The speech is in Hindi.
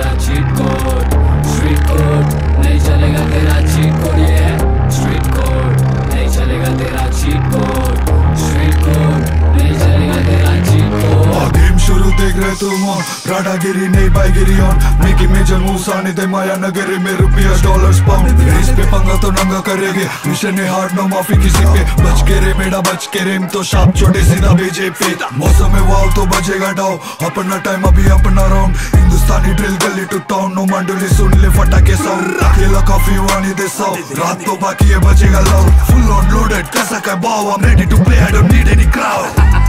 तेरा चीट कोड, स्ट्रीट कोड नहीं चलेगा तेरा चीट कोड, ये स्ट्रीट कोड नहीं चलेगा तेरा चीट कोड, स्ट्रीट कोड नहीं चलेगा तेरा चीट कोड। गेम शुरू देख रहे तुम ऑन, राडागिरी नहीं बाईगिरी ऑन, मेकी मेजर मूव्स आने दे माया नगरी में रुपया डॉलर्स पाउंड, रेस पे पंगा तो नंगा करेंगे, मिशन है हार्ड नो माफी किसी पे, बच के रे मेरा बच के रेम तो शाप छोटे सीधा भेजे पे, मौसम में वाव तो बजेगा डाउ, अपना टाइम अभी अपना राउंड, हिंदुस्तानी ड्रिल गली टू टाउन, नो मंडली सुन ले फटाके साउंड, अकेला काफी वानी दे साउ, रात तो बाकी है बचेगा लाउड, फुल ऑन लोडेड कैसा का बाव, I'm ready to play I don't need any crowd।